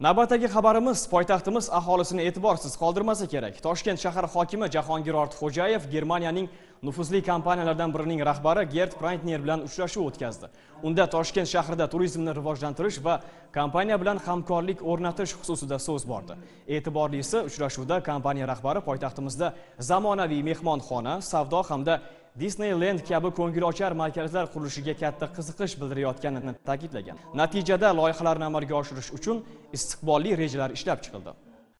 Navbatdagi xabarimiz poytaxtimiz aholisini e'tiborsiz qoldirmasa kerak. Toshkent shahar hokimi Jahongir Ortiqxo'jayev Germaniyaning nufuzli kompaniyalardan birining rahbari Gert Breitner bilan uchrashuv o'tkazdi. Unda Toshkent shahrida turizmni rivojlantirish va kompaniya bilan hamkorlik o'rnatish xususida so'z bordi. E'tiborlisi, uchrashuvda kompaniya rahbari poytaxtimizda zamonaviy mehmonxona, savdo hamda Disneyland kabi ko'ngilochar markazlar qurilishiga katta qiziqish bildirayotganini ta'kidlagan. Natijada loyihalarni amalga oshirish uchun istiqbolli rejalar ishlab chiqildi.